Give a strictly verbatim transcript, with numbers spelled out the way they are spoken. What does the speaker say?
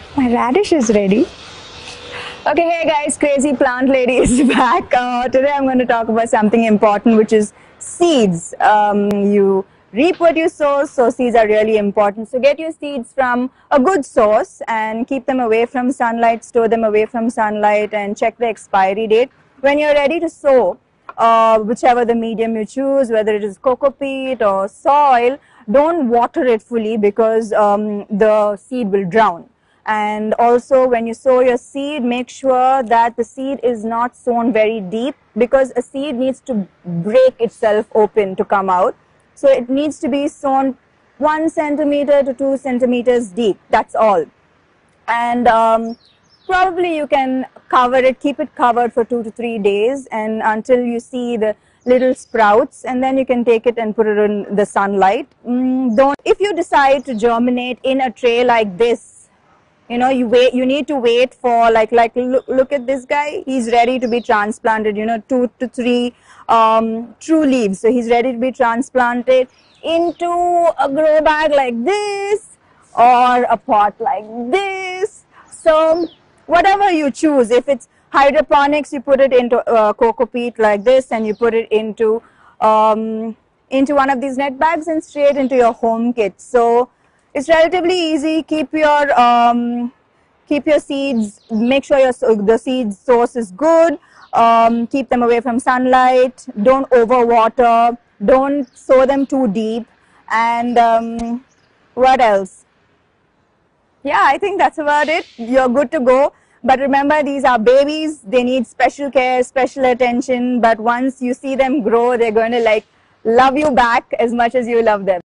My radish is ready. Okay, hey guys, Crazy Plant Lady is back. Uh, today I'm going to talk about something important, which is seeds. Um, you reap what you sow, so seeds are really important. So get your seeds from a good source and keep them away from sunlight, store them away from sunlight, and check the expiry date. When you're ready to sow, uh, whichever the medium you choose, whether it is coco peat or soil, don't water it fully because um, the seed will drown. And also when you sow your seed, make sure that the seed is not sown very deep, because a seed needs to break itself open to come out. So it needs to be sown one centimeter to two centimeters deep. That's all. And um, probably you can cover it, keep it covered for two to three days and until you see the little sprouts, and then you can take it and put it in the sunlight. Mm, don't, if you decide to germinate in a tray like this, you know, you wait, you need to wait for like, like look, look at this guy, he's ready to be transplanted, you know, two to three um, true leaves. So he's ready to be transplanted into a grow bag like this or a pot like this. So whatever you choose, if it's hydroponics, you put it into uh, coco peat like this and you put it into, um, into one of these net bags and straight into your home kit. So it's relatively easy. Keep your um, keep your seeds. Make sure your the seed source is good. Um, keep them away from sunlight. Don't overwater. Don't sow them too deep. And um, what else? Yeah, I think that's about it. You're good to go. But remember, these are babies. They need special care, special attention. But once you see them grow, they're going to like love you back as much as you love them.